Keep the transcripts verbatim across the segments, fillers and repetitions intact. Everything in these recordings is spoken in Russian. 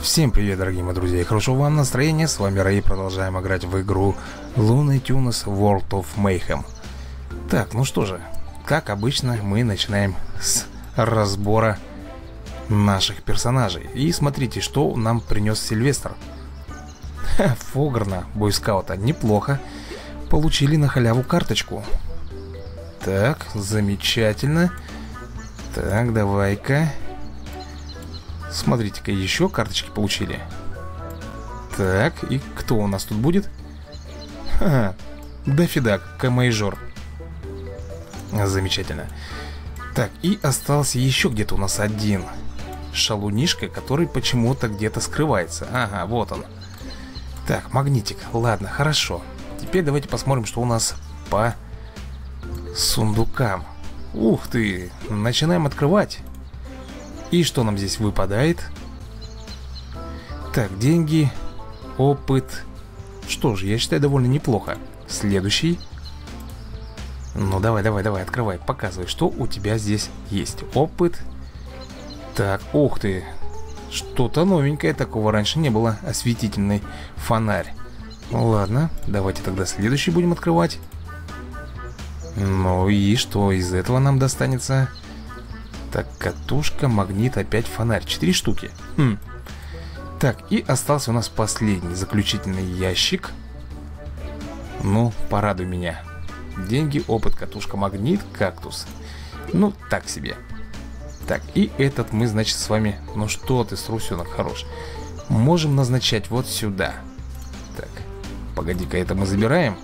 Всем привет, дорогие мои друзья, и хорошего вам настроения. С вами Рэй, продолжаем играть в игру Looney Tunes World of Mayhem. Так, ну что же, как обычно, мы начинаем с разбора наших персонажей. И смотрите, что нам принес Сильвестр. Ха, Фогрна, бойскаута, неплохо. Получили на халяву карточку. Так, замечательно. Так, давай-ка. Смотрите-ка, еще карточки получили. Так, и кто у нас тут будет? Ха, дофига, камейжор. Замечательно. Так, и остался еще где-то у нас один шалунишка, который почему-то где-то скрывается. Ага, вот он. Так, магнитик, ладно, хорошо. Теперь давайте посмотрим, что у нас по сундукам. Ух ты, начинаем открывать. И что нам здесь выпадает? Так, деньги, опыт. Что же, я считаю, довольно неплохо. Следующий. Ну, давай, давай, давай, открывай, показывай, что у тебя здесь есть. Опыт. Так, ух ты. Что-то новенькое, такого раньше не было. Осветительный фонарь. Ну, ладно, давайте тогда следующий будем открывать. Ну и что из этого нам достанется? Так, катушка, магнит, опять фонарь. Четыре штуки. Хм. Так, и остался у нас последний, заключительный ящик. Ну, порадуй меня. Деньги, опыт, катушка, магнит, кактус. Ну, так себе. Так, и этот мы, значит, с вами... Ну что ты, струсенок хорош. Можем назначать вот сюда. Так, погоди-ка, это мы забираем.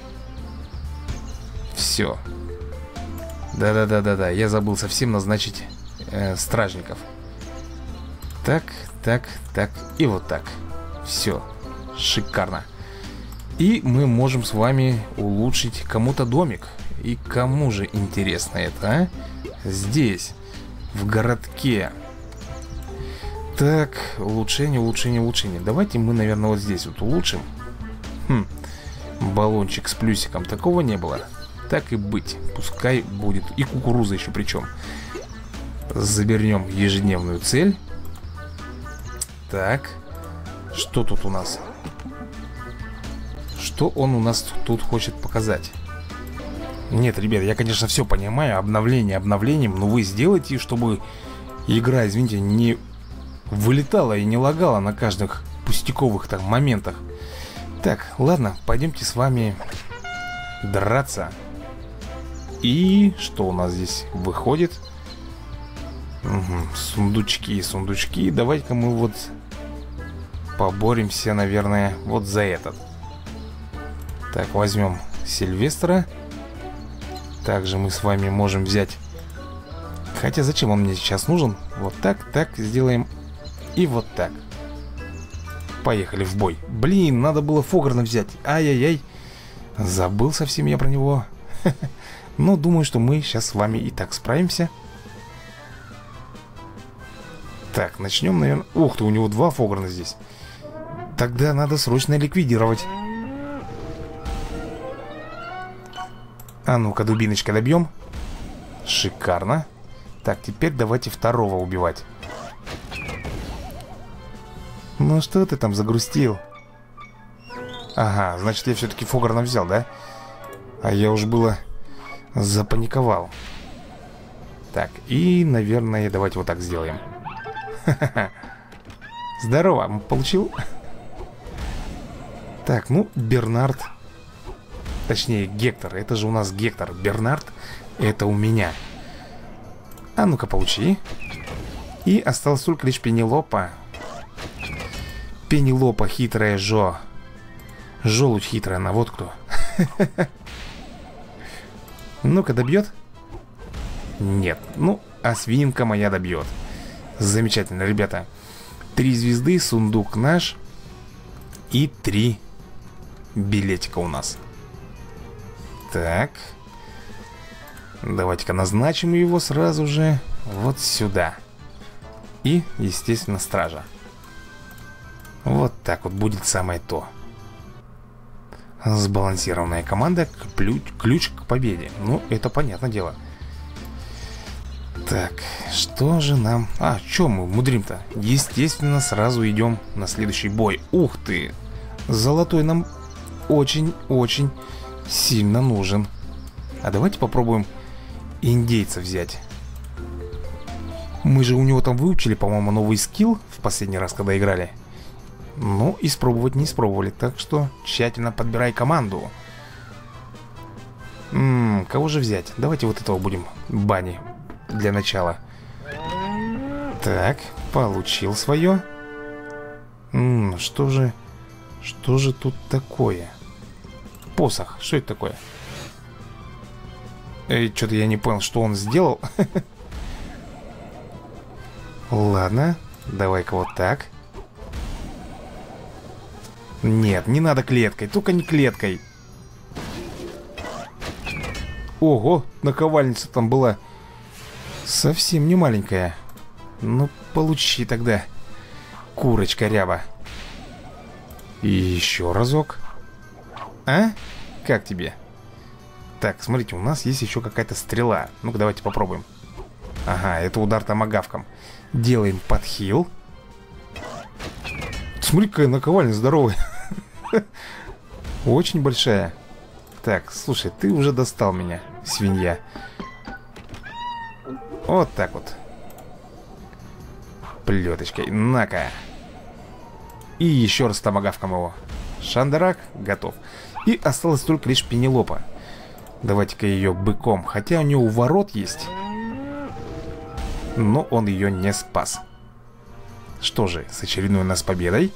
Все. Да-да-да-да-да, я забыл совсем назначить э, стражников. Так, так, так и вот так. Все, шикарно. И мы можем с вами улучшить кому-то домик. И кому же интересно это, а? Здесь, в городке. Так, улучшение, улучшение, улучшение. Давайте мы, наверное, вот здесь вот улучшим. Хм, баллончик с плюсиком, такого не было. Так и быть, пускай будет. И кукуруза еще причем. Заберем ежедневную цель. Так, что тут у нас? Что он у нас тут хочет показать? Нет, ребят, я, конечно, все понимаю. Обновление обновлением. Но вы сделайте, чтобы игра, извините, не вылетала и не лагала на каждых пустяковых там моментах. Так, ладно, пойдемте с вами драться. И что у нас здесь выходит? Угу, сундучки, сундучки. Давайте-ка мы вот поборемся, наверное, вот за этот. Так, возьмем Сильвестра. Также мы с вами можем взять... Хотя зачем он мне сейчас нужен? Вот так, так сделаем. И вот так. Поехали в бой. Блин, надо было Фогрна взять. Ай-яй-яй. Забыл совсем я про него. Но думаю, что мы сейчас с вами и так справимся. Так, начнем, наверное... Ух ты, у него два Фогрна здесь. Тогда надо срочно ликвидировать. А ну-ка, дубиночка добьем. Шикарно. Так, теперь давайте второго убивать. Ну что ты там загрустил? Ага, значит, я все-таки Фогрна взял, да? А я уж было... запаниковал. Так, и, наверное, давайте вот так сделаем. Здорово, получил. Так, ну, Бернард. Точнее, Гектор. Это же у нас Гектор. Бернард, это у меня. А ну-ка, получи. И осталось только лишь Пенелопа. Пенелопа, хитрая Жо. Желудь хитрая, она вот кто. Ну-ка, добьет? Нет. Ну, а свинка моя добьет. Замечательно, ребята. Три звезды, сундук наш. И три билетика у нас. Так. Давайте-ка назначим его сразу же вот сюда. И, естественно, стража. Вот так вот будет самое то. Сбалансированная команда, ключ, ключ к победе. Ну, это понятное дело. Так, что же нам... А, что мы мудрим-то? Естественно, сразу идем на следующий бой. Ух ты! Золотой нам очень-очень сильно нужен. А давайте попробуем индейца взять. Мы же у него там выучили, по-моему, новый скилл в последний раз, когда играли. Ну, испробовать не испробовали. Так что тщательно подбирай команду. М-м, кого же взять? Давайте вот этого будем. Бани. Для начала. Так, получил свое. М-м, что же... Что же тут такое? Посох. Что это такое? Эй, что-то я не понял, что он сделал. Ладно, давай-ка вот так. Нет, не надо клеткой, только не клеткой. Ого, наковальница там была совсем не маленькая. Ну, получи тогда, курочка ряба. И еще разок. А? Как тебе? Так, смотрите, у нас есть еще какая-то стрела. Ну-ка, давайте попробуем. Ага, это удар томагавком. Делаем подхил. Смотри, какая наковальня здоровая. Очень большая. Так, слушай, ты уже достал меня, свинья. Вот так вот. Плеточкой. На-ка. И еще раз томагавком его. Шандарак готов. И осталось только лишь Пенелопа. Давайте-ка ее быком. Хотя у нее ворот есть, но он ее не спас. Что же, с очередной у нас победой.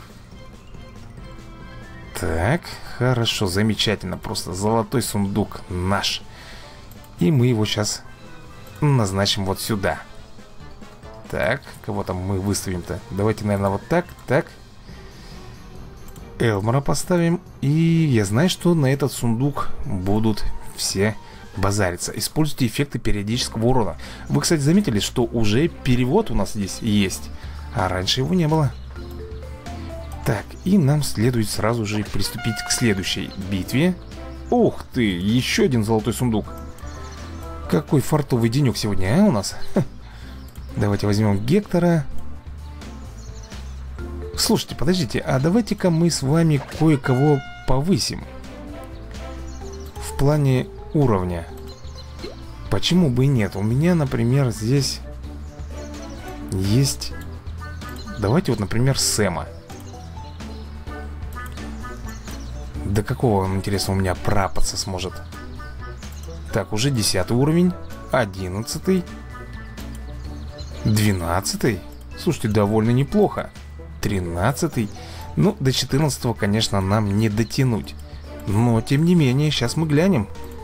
Так, хорошо, замечательно. Просто золотой сундук наш. И мы его сейчас назначим вот сюда. Так, кого там мы выставим-то? Давайте, наверное, вот так, так. Элмора поставим. И я знаю, что на этот сундук будут все базариться. Используйте эффекты периодического урона. Вы, кстати, заметили, что уже перевод у нас здесь есть, а раньше его не было. Так, и нам следует сразу же приступить к следующей битве. Ух ты, еще один золотой сундук. Какой фартовый денек сегодня, а, у нас? Ха. Давайте возьмем Гектора. Слушайте, подождите, а давайте-ка мы с вами кое-кого повысим в плане уровня. Почему бы и нет? У меня, например, здесь есть... Давайте вот, например, Сэма. До какого он, интересно, у меня прапаться сможет? Так, уже десятый уровень, одиннадцатый, двенадцатый. Слушайте, довольно неплохо. тринадцатый. Ну, до четырнадцатого, конечно, нам не дотянуть. Но, тем не менее, сейчас мы глянем.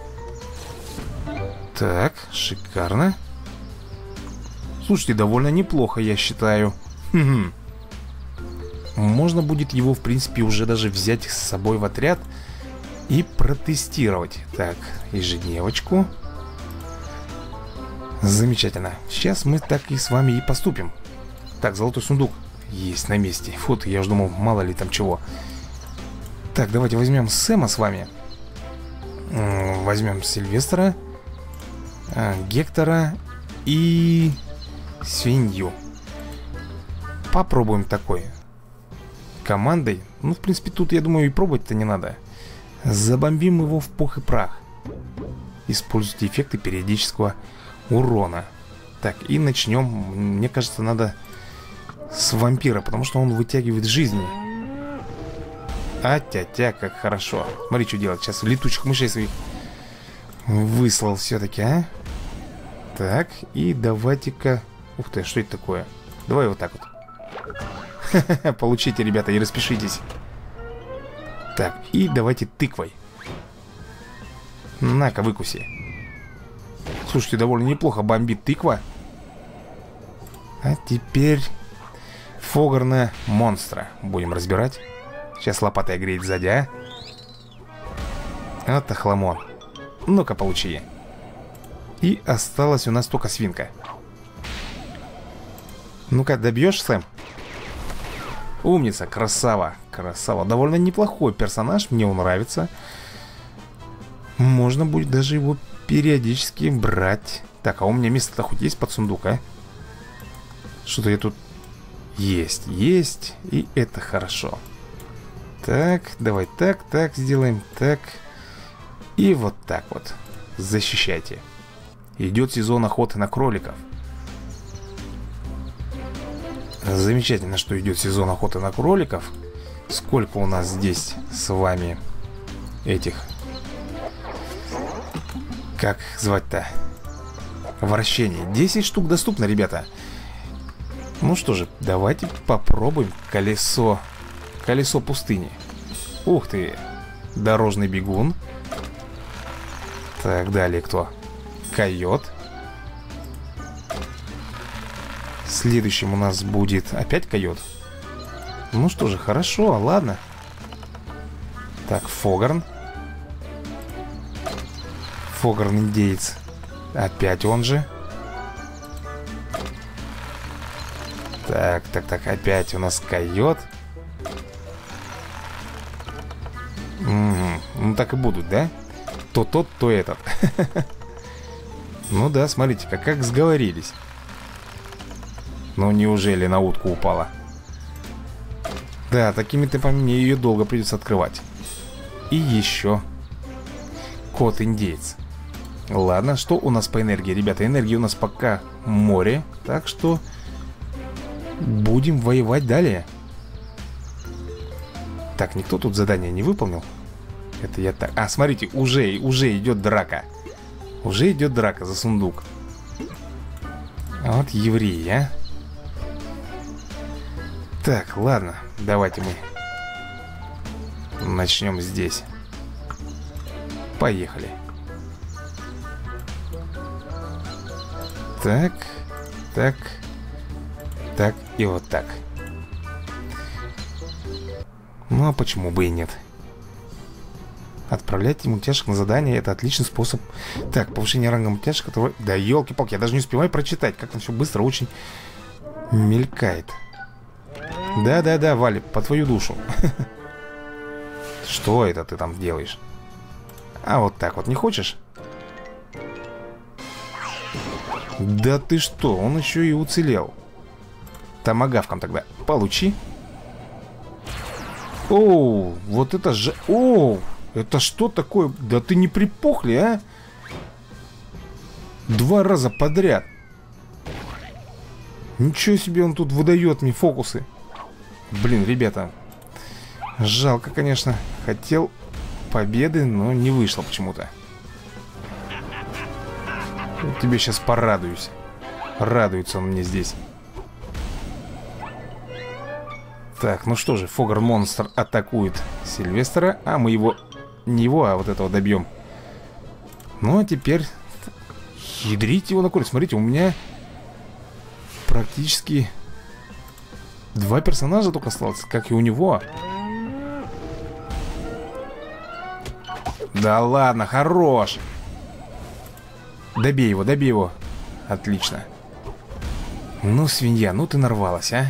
Так, шикарно. Слушайте, довольно неплохо, я считаю. Хм-хм. Можно будет его, в принципе, уже даже взять с собой в отряд и протестировать. Так, ежедневочку. Замечательно. Сейчас мы так и с вами и поступим. Так, золотой сундук есть на месте. Фу, я уж думал, мало ли там чего. Так, давайте возьмем Сэма с вами. Возьмем Сильвестра, Гектора и свинью. Попробуем такой командой. Ну, в принципе, тут, я думаю, и пробовать-то не надо. Забомбим его в пух и прах. Используйте эффекты периодического урона. Так, и начнем. Мне кажется, надо с вампира, потому что он вытягивает жизни. А-тя-тя, как хорошо. Смотри, что делать. Сейчас летучих мышей своих выслал все-таки, а? Так, и давайте-ка... Ух ты, что это такое? Давай вот так вот. Получите, ребята, и распишитесь. Так, и давайте тыквой. На-ка, выкуси. Слушайте, довольно неплохо бомбит тыква. А теперь фогорная монстра будем разбирать. Сейчас лопатой греет сзади, а? Вот охламон. Ну-ка, получи. И осталась у нас только свинка. Ну-ка, добьешь, Сэм? Умница, красава, красава. Довольно неплохой персонаж, мне он нравится. Можно будет даже его периодически брать. Так, а у меня место-то хоть есть под сундук, а? Что-то я тут... Есть, есть. И это хорошо. Так, давай так, так сделаем. Так. И вот так вот. Защищайте. Идет сезон охоты на кроликов. Замечательно, что идет сезон охоты на кроликов. Сколько у нас здесь с вами этих... Как звать-то? Вращение. десять штук доступно, ребята. Ну что же, давайте попробуем колесо. Колесо пустыни. Ух ты. Дорожный бегун. Так, далее кто? Койот. Следующим у нас будет опять койот. Ну что же, хорошо, ладно. Так, Фогарн. Фогарн индеец. Опять он же. Так, так, так, опять у нас койот. М-м, ну так и будут, да? То тот, то этот. Ну да, смотрите-ка, как сговорились. Ну неужели на утку упала? Да, такими темпами мне ее долго придется открывать. И еще кот-индеец. Ладно, что у нас по энергии? Ребята, энергии у нас пока море. Так что будем воевать далее. Так, никто тут задание не выполнил. Это я так... А, смотрите, уже, уже идет драка. Уже идет драка за сундук. Вот евреи, а. Так, ладно, давайте мы начнем здесь. Поехали. Так, так, так и вот так. Ну а почему бы и нет? Отправлять мультяшек на задание — это отличный способ. Так, повышение ранга мультяшек, который... Да елки-палки, я даже не успеваю прочитать. Как там все быстро очень мелькает. Да-да-да, Валя, по твою душу. Что это ты там делаешь? А вот так вот не хочешь? Да ты что, он еще и уцелел. Томагавком тогда получи. Оу, вот это же... Оу, это что такое? Да ты не припухли, а? Два раза подряд. Ничего себе, он тут выдает мне фокусы. Блин, ребята, жалко, конечно. Хотел победы, но не вышло почему-то. Тебе сейчас порадуюсь. Радуется он мне здесь. Так, ну что же, Фогар-монстр атакует Сильвестра. А мы его... Не его, а вот этого добьем. Ну а теперь... Ядрить его на куль. Смотрите, у меня... Практически... Два персонажа только осталось, как и у него. Да ладно, хорош. Добей его, добей его. Отлично. Ну, свинья, ну ты нарвалась, а.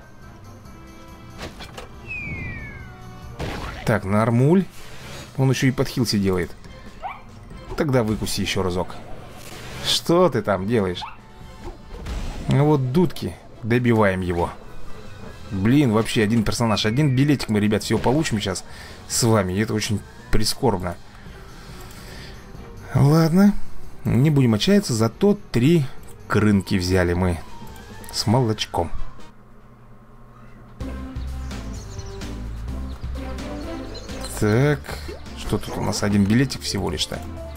Так, нормуль. Он еще и под хилси делает. Тогда выкуси еще разок. Что ты там делаешь? А вот дудки. Добиваем его. Блин, вообще один персонаж. Один билетик мы, ребят, всего получим сейчас с вами. И это очень прискорбно. Ладно. Не будем отчаяться. Зато три крынки взяли мы. С молочком. Так. Что тут у нас? Один билетик всего лишь-то.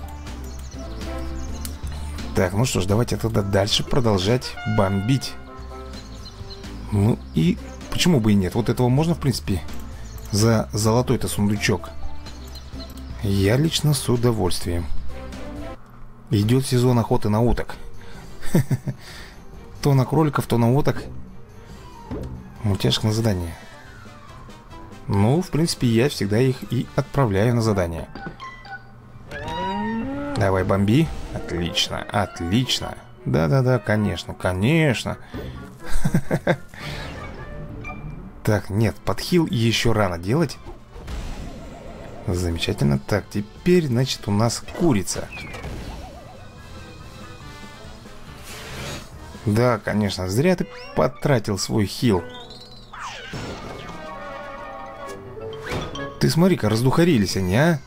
Так, ну что ж, давайте тогда дальше продолжать бомбить. Ну и... Почему бы и нет? Вот этого можно, в принципе, за золотой-то сундучок. Я лично с удовольствием. Идет сезон охоты на уток. То на кроликов, то на уток. Мультяшек на задание. Ну, в принципе, я всегда их и отправляю на задание. Давай, бомби. Отлично, отлично. Да-да-да, конечно, конечно. Так, нет, подхил еще рано делать. Замечательно. Так, теперь, значит, у нас курица. Да, конечно, зря ты потратил свой хил. Ты смотри-ка, раздухарились они, а?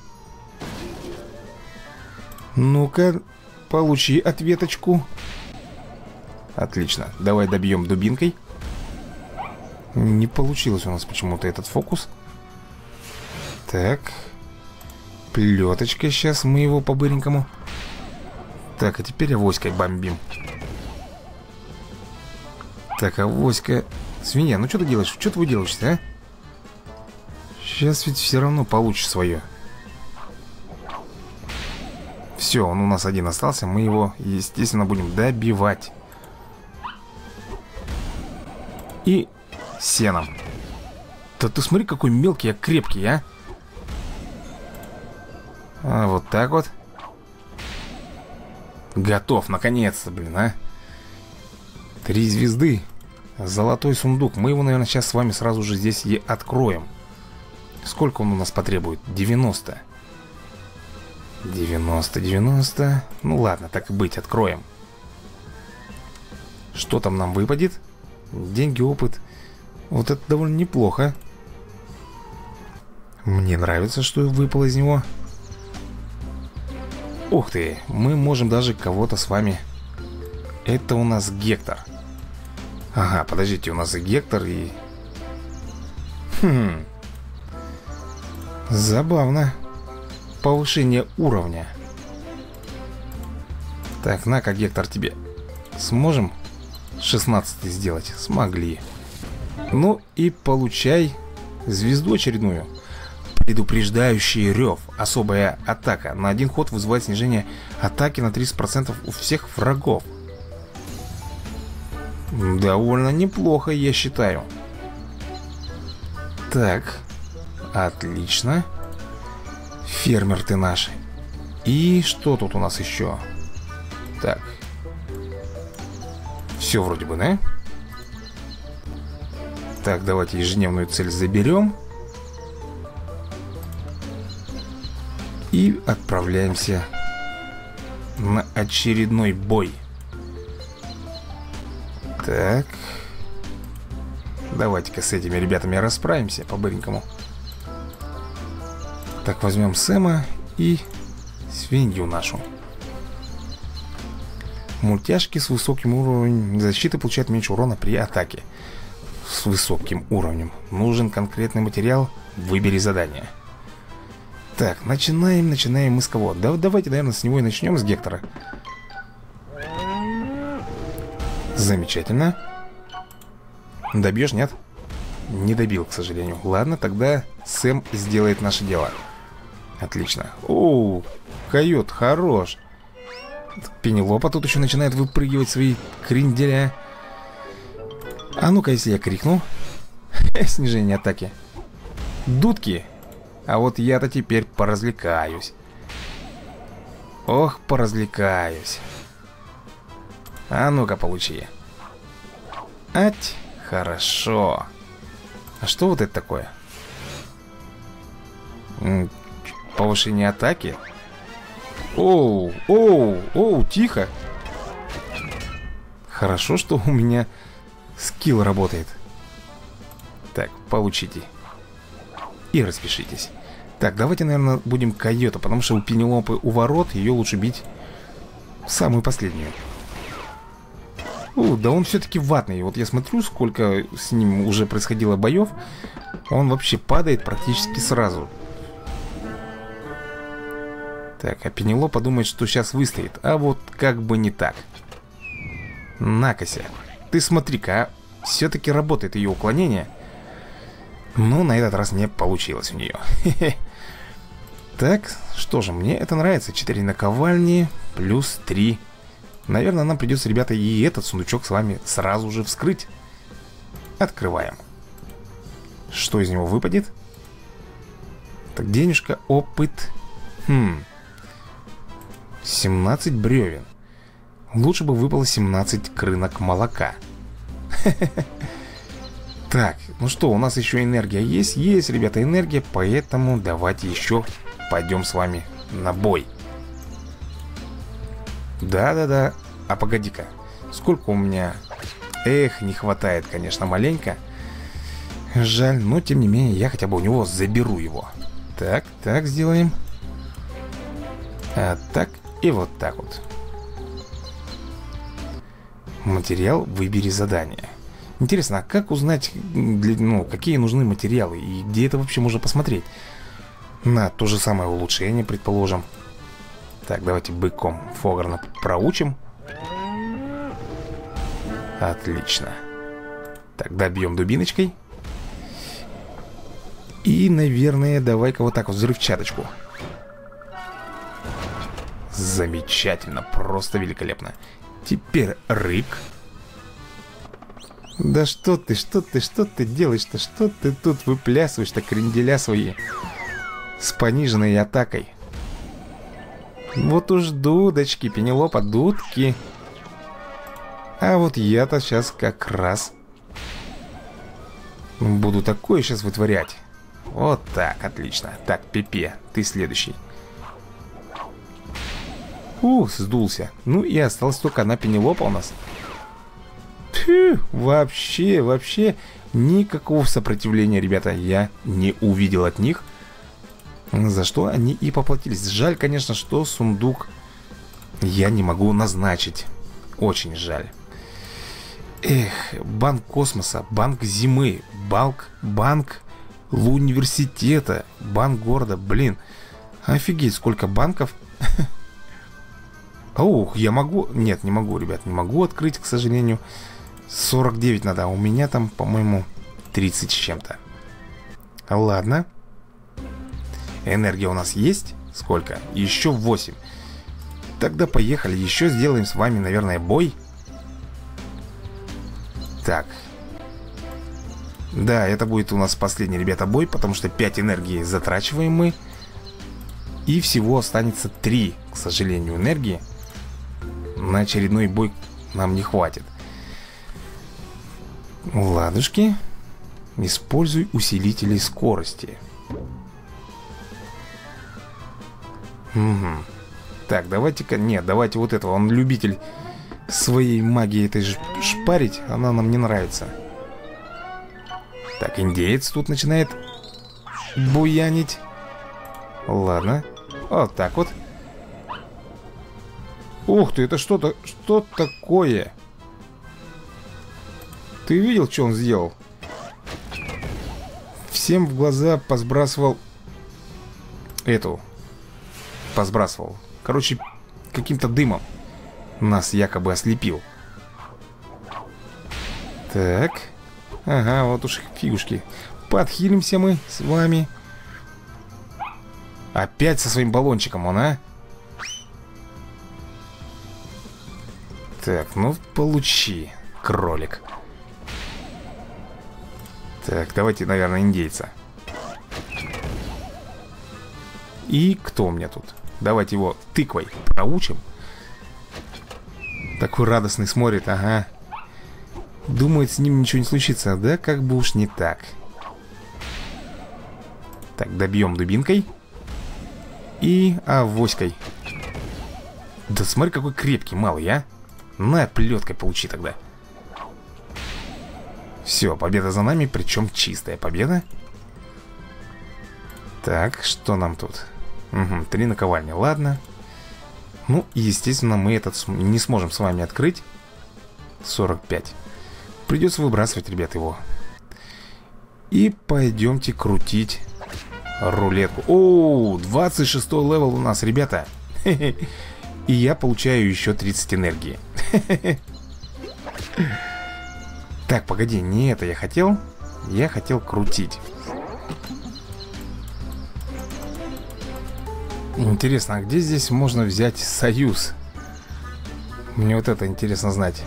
Ну-ка, получи ответочку. Отлично, давай добьем дубинкой. Не получилось у нас почему-то этот фокус. Так. Плеточка, сейчас мы его по-быренькому. Так, а теперь авоськой бомбим. Так, авоська. Свинья, ну что ты делаешь? Что ты выделаешься, а? Сейчас ведь все равно получишь свое. Все, он у нас один остался. Мы его, естественно, будем добивать. И сеном. Да ты смотри, какой мелкий, а крепкий, а. А вот так вот. Готов, наконец-то, блин, а. Три звезды. Золотой сундук. Мы его, наверное, сейчас с вами сразу же здесь и откроем. Сколько он у нас потребует? девяносто. девяносто, девяносто. Ну ладно, так и быть, откроем. Что там нам выпадет? Деньги, опыт. Вот это довольно неплохо. Мне нравится, что выпало из него. Ух ты, мы можем даже кого-то с вами. Это у нас Гектор. Ага, подождите, у нас и Гектор, и... Хм... Забавно. Повышение уровня. Так, на-ка, Гектор, тебе. Сможем шестнадцатый сделать? Смогли. Ну и получай звезду очередную. Предупреждающий рев. Особая атака. На один ход вызывает снижение атаки на тридцать процентов у всех врагов. Довольно неплохо, я считаю. Так. Отлично. Фермер ты наш. И что тут у нас еще? Так. Все вроде бы, да? Так, давайте ежедневную цель заберем. И отправляемся на очередной бой. Так. Давайте-ка с этими ребятами расправимся по-быренькому. Так, возьмем Сэма и свинью нашу. Мультяшки с высоким уровнем защиты получают меньше урона при атаке. С высоким уровнем. Нужен конкретный материал. Выбери задание. Так, начинаем, начинаем мы с кого? Да, давайте, наверное, с него и начнем, с Гектора. Замечательно. Добьешь, нет? Не добил, к сожалению. Ладно, тогда Сэм сделает наше дело. Отлично. Оу, койот, хорош. Пенелопа тут еще начинает выпрыгивать свои кренделя. А ну-ка, если я крикну. Снижение атаки. Дудки. А вот я-то теперь поразвлекаюсь. Ох, поразвлекаюсь. А ну-ка, получи. Ать, хорошо. А что вот это такое? М, повышение атаки? Оу, оу, оу, тихо. Хорошо, что у меня скилл работает. Так, получите. И распишитесь. Так, давайте, наверное, будем койота, потому что у Пенелопы у ворот, ее лучше бить в самую последнюю. О, да он все-таки ватный. Вот я смотрю, сколько с ним уже происходило боев. Он вообще падает практически сразу. Так, а Пенелопа думает, что сейчас выстоит. А вот как бы не так. Накося. Ты смотри-ка, а? Все-таки работает ее уклонение. Но на этот раз не получилось у нее. Так, что же, мне это нравится. четыре наковальни плюс три. Наверное, нам придется, ребята, и этот сундучок с вами сразу же вскрыть. Открываем. Что из него выпадет? Так, денежка, опыт. Хм. семнадцать бревен. Лучше бы выпало семнадцать крынок молока. Так, ну что, у нас еще энергия есть? Есть, ребята, энергия. Поэтому давайте еще пойдем с вами на бой. Да-да-да. А погоди-ка. Сколько у меня? Эх, не хватает, конечно, маленько. Жаль, но тем не менее я хотя бы у него заберу его. Так, так сделаем. А так и вот так вот. Материал, выбери задание. Интересно, а как узнать, ну, какие нужны материалы и где это вообще можно посмотреть? На то же самое улучшение, предположим. Так, давайте быком Фогарна проучим. Отлично. Так, добьем дубиночкой. И, наверное, давай-ка вот так вот взрывчаточку. Замечательно, просто великолепно. Теперь рык. Да что ты, что ты, что ты делаешь-то? Что ты тут выплясываешь-то, кренделя свои? С пониженной атакой. Вот уж дудочки, Пенелопа, дудки. А вот я-то сейчас как раз буду такое сейчас вытворять. Вот так, отлично. Так, Пепе, ты следующий. Ух, сдулся. Ну и осталась только одна Пенелопа у нас. Фу, вообще, вообще никакого сопротивления, ребята, я не увидел от них. За что они и поплатились. Жаль, конечно, что сундук я не могу назначить. Очень жаль. Эх, банк космоса, банк зимы, банк, банк университета, банк города. Блин, офигеть, сколько банков. Ух, я могу... Нет, не могу, ребят, не могу открыть, к сожалению. Сорок девять надо, а у меня там, по-моему, тридцать с чем-то. Ладно. Энергия у нас есть. Сколько? Еще восемь. Тогда поехали, еще сделаем с вами, наверное, бой. Так. Да, это будет у нас последний, ребята, бой, потому что пять энергии затрачиваем мы. И всего останется три, к сожалению, энергии. На очередной бой нам не хватит. Ладушки. Используй усилители скорости. Угу. Так, давайте-ка... Нет, давайте вот этого. Он любитель своей магии этой шпарить. Она нам не нравится. Так, индеец тут начинает буянить. Ладно. Вот так вот. Ух ты, это что-то... Что такое? Ты видел, что он сделал? Всем в глаза посбрасывал эту... Посбрасывал. Короче, каким-то дымом нас якобы ослепил. Так. Ага, вот уж фигушки. Подхилимся мы с вами. Опять со своим баллончиком он, а? Так, ну получи, кролик. Так, давайте, наверное, индейца. И кто у меня тут? Давайте его тыквой проучим. Такой радостный смотрит, ага. Думает, с ним ничего не случится. Да как бы уж не так. Так, добьем дубинкой. И авоськой. Да смотри, какой крепкий малый, а. На, плеткой получи тогда. Все, победа за нами, причем чистая победа. Так, что нам тут? Угу, три наковальни, ладно. Ну, естественно, мы этот не сможем с вами открыть. сорок пять. Придется выбрасывать, ребят, его. И пойдемте крутить рулетку. О, двадцать шестой левел у нас, ребята. И я получаю еще тридцать энергии. Так, погоди, не это я хотел. Я хотел крутить. Интересно, а где здесь можно взять союз? Мне вот это интересно знать.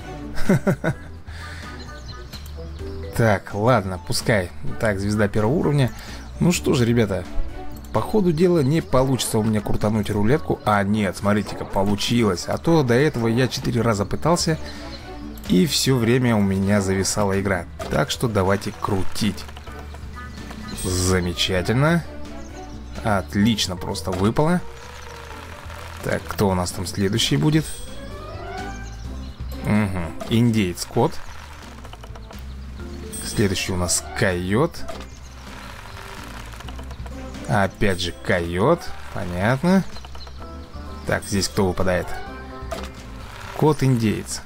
Так, ладно, пускай. Так, звезда первого уровня. Ну что же, ребята, по ходу дела не получится у меня крутануть рулетку. А нет, смотрите-ка, получилось. А то до этого я четыре раза пытался, и все время у меня зависала игра. Так что давайте крутить. Замечательно. Отлично, просто выпало. Так, кто у нас там следующий будет? индеец, кот. Следующий у нас койот. Опять же койот. Понятно. Так, здесь кто выпадает? Кот-индеец.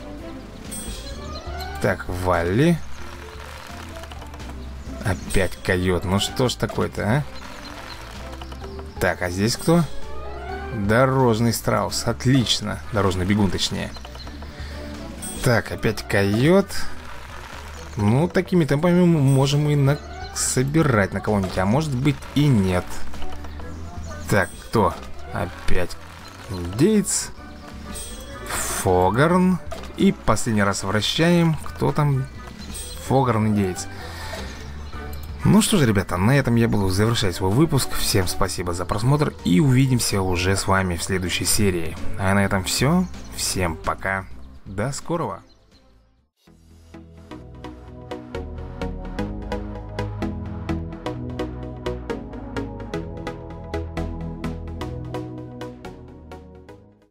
Так, Валли. Опять койот. Ну что ж такое-то, а? Так, а здесь кто? Дорожный страус. Отлично. Дорожный бегун, точнее. Так, опять койот. Ну, такими темпами мы можем и на... собирать на кого-нибудь. А может быть и нет. Так, кто? Опять индейец. Фогарн. И последний раз вращаем. Кто там? Фогарн, индейец. Ну что же, ребята, на этом я буду завершать свой выпуск. Всем спасибо за просмотр. И увидимся уже с вами в следующей серии. А на этом все. Всем пока. До скорого.